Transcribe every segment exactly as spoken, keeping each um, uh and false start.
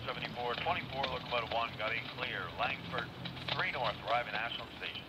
seventy-four twenty-four, locomotive one, got a clear. Langford, three north, arriving Ashland Station.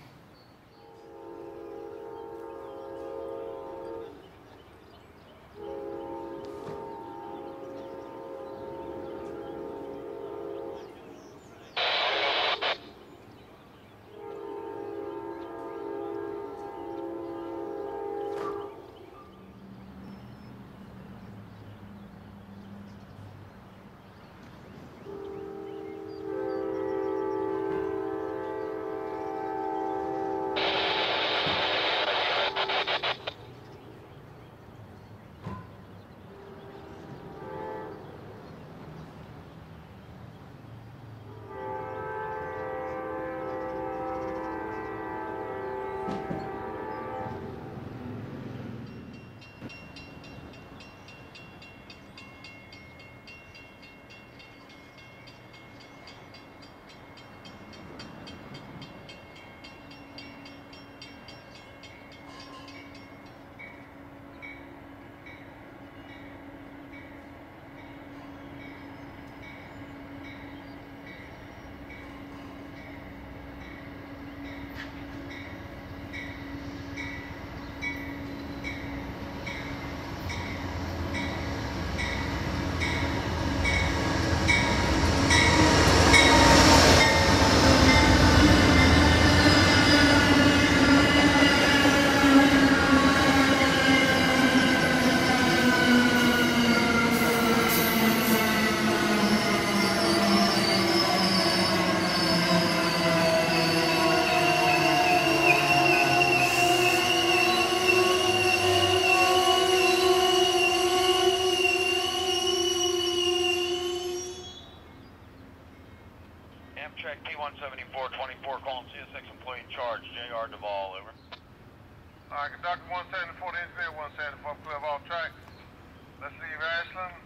Amtrak P one seventy-four twenty-four, calling C S six employee in charge, J R Duvall, over. Alright, conductor one seventy-four to engineer one seventy-four, clear of all tracks. Let's leave Ashland.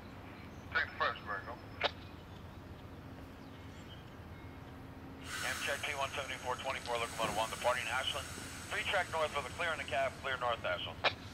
Take the first break, okay? Amtrak P one seventy-four twenty-four, locomotive one, departing Ashland. Three track north for the clear in the cab, clear north Ashland.